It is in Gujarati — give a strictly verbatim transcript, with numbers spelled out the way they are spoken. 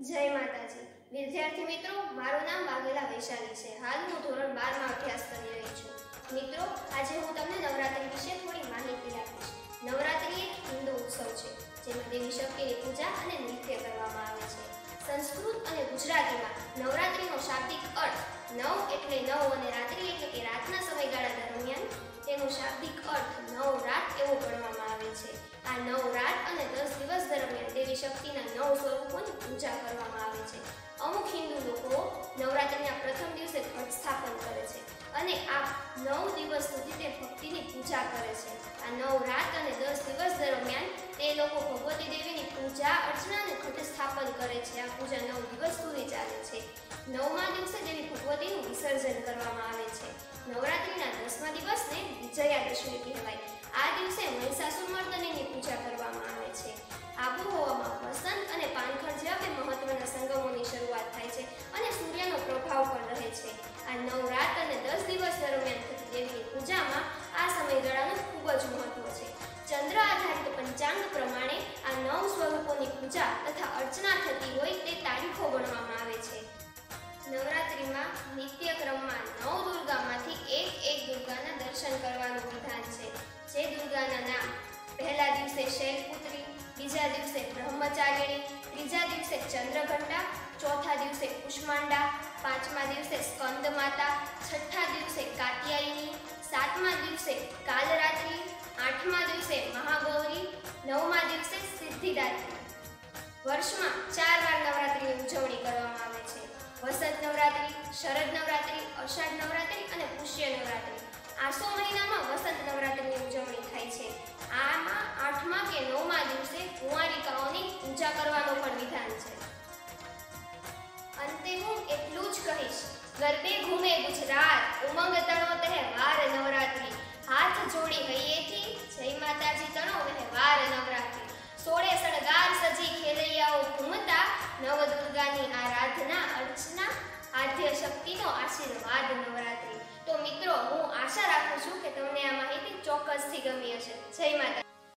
જય માતાજી વિદ્યાર્થી મિત્રો, મારું નામ વાઘેલા વૈશાલી છે। હાલ હું ધોરણ બાર માં અભ્યાસ કરી રહી છું। મિત્રો, આજે હું તમને નવરાત્રી વિશે થોડી માહિતી આપીશ। નવરાત્રી એક હિન્દુ ઉત્સવ છે જેમાં દેવી શક્તિની પૂજા અને નૃત્ય કરવામાં આવે છે। સંસ્કૃત અને ગુજરાતીમાં નવરાત્રીનો શાબ્દિક અર્થ નવ એટલે નવ અને રાત્રિ એટલે કે રાતના સમયગાળા દરમિયાન તેનો શાબ્દિક અર્થ નવ રાત એવો ગણવામાં આવે છે। આ નવ રાત અને દસ દિવસ દરમિયાન દેવી શક્તિના નવ સ્વરૂપોની પૂજા કરવામાં આવે છે। અમુક હિન્દુ લોકો નવરાત્રિના પ્રથમ દિવસે ઘટ સ્થાપન કરે છે અને આ નવ દિવસ સુધી તે ભક્તિની પૂજા કરે છે। આ નવ રાત અને દસ દિવસ દરમિયાન તે લોકો ભગવતી દેવીની પૂજા અર્ચના અને ઘટ સ્થાપન કરે છે। આ પૂજા નવ દિવસ સુધી ચાલે છે। નવમા દિવસે દેવી ભગવતીનું વિસર્જન કરવામાં આવે છે। નવરાત્રિના દસમા દિવસને વિજયાદશમી કહેવાય। આ દિવસે મહિષાસુરમર્દનીની પૂજા કરવામાં આવે છે। આબોહવામાં વસંત અને પાનખર જેવા બે મહત્વના સંગમોની શરૂઆત થાય છે અને સૂર્યનો પ્રભાવ પણ રહે છે। આ નવ રાત અને દસ દિવસ દરમિયાન થતી દેવીની પૂજામાં આ સમયગાળાનું ખૂબ જ મહત્વ છે। ચંદ્ર આધારિત પંચાંગ પ્રમાણે આ નવ સ્વરૂપોની પૂજા તથા અર્ચના થતી હોય તે તારીખો ગણવામાં આવે છે। નવરાત્રિમાં નિત્યક્રમમાં નવ દુર્ગામાંથી એક એક દુર્ગાના દર્શન કરવાનું વિધાન છે। જે દુર્ગાના નામ પહેલા દિવસે શૈલપુત્રી, બીજા દિવસે બ્રહ્મચારિણી, ત્રીજા દિવસે ચંદ્રઘંટા, ચોથા દિવસે કુષ્માંડા, પાંચમા દિવસે સ્કંદ માતા, છઠ્ઠા દિવસે કાત્યાયની, સાતમા દિવસે કાલરાત્રી, આઠમા દિવસે મહાગૌરી, નવમા દિવસે સિદ્ધિદાત્રી। વર્ષમાં ચાર વાર નવરાત્રિની ઉજવણી કરવામાં આવે છે। વસંત નવરાત્રી, શરદ નવરાત્રી, અષાઢ નવરાત્રી અને પુષ્ય નવરાત્રી। આસો મહિનામાં વસંત નવરાત્રીની ઉજવણી થાય છે। આમાં આઠમા કે નવમા દિવસે કુંવારિકાઓની પૂજા કરવાનો પણ વિધાન છે। અંતે હું એટલું જ કહીશ, ગરબે ઘૂમે ગુજરાત, ઉમંગ તણો તહેવાર નવરાત્રી, હાથ જોડી હૈયેથી, જય માતાજી તણો તહેવાર નવરાત્રી। સોળે સણગાર સજી ખેલૈયાઓ ઘૂમતા, નવ દુર્ગાની આરાધના અર્ચના, આદ્ય શક્તિનો આશીર્વાદ નવરાત્રી। તો મિત્રો, હું આશા રાખું છું કે તમને આ માહિતી ચોક્કસથી ગમી હશે। જય માતા।